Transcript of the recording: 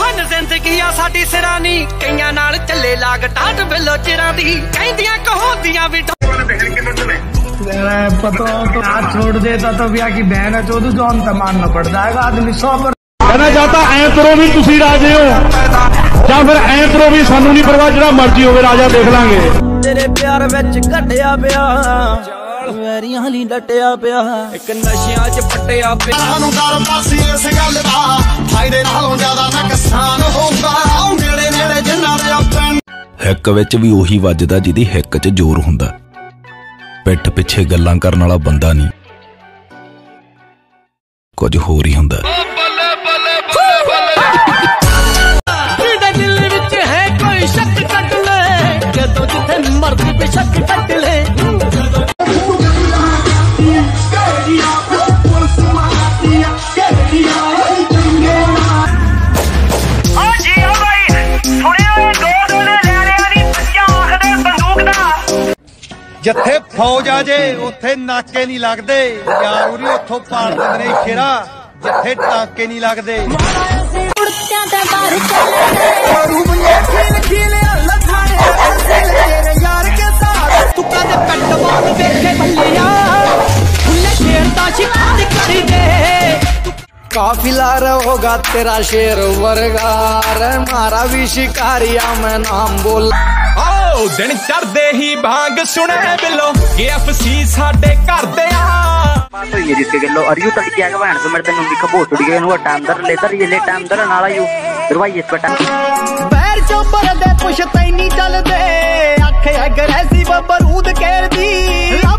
धन जिंदगी आ साडी सिरानी कईयां नाल चले लाग टाट बिलो चिरां दी कहंदियां कहोंदियां भी पता तो हाथ छोड़ देता तो ब्याह की बहन है चौधरी जो अंत मानना पड़ जाएगा आदमी 100 पर कहना चाहता ऐ करो भी तुसी राजे हो या फिर ऐ करो भी सानू नहीं परवाह जरा मर्जी होवे राजा देख लांगे तेरे प्यार विच घटिया पिया वैरियां हली डटिया पिया एक नशियां च पटिया पिया सानू कर पासी इस गल दा फायदे नालों ज्यादा नुकसान होगा नेड़े नेड़े जिन्ना दे अपन हिक विच भी ओही वजदा जिहदी हिक च जोर हुंदा पिठ पिछे गल्लां करन वाला बंदा नहीं कुछ होर ही हुंदा दिल विच है कोई शक कट ले जदों जिथे मर्जी बेशक कट ले जिथे फौज आ जे उथे नाके नहीं लगते यार उरी उथों पाल देंदे ने शेरा जिथे टाके नहीं लगते काफिला रहोगा तेरा शेर वर्गा रे मारा भी शिकारिया मैं नाम बोल दिन चढ़दे ही भांग सुने बिलो KFC साडे घर दे बात हुई है जिसके गलो अरियो तक क्या का बहन तो मेरे तनु लिखा बहुत उड़ गए नु टाइम लेतर ये ले टाइम दर नाला यू दरवाई इस पटा पैर चोपर दे पुछ तैनी चल दे आखे अग्रेसिव बरूद केर दी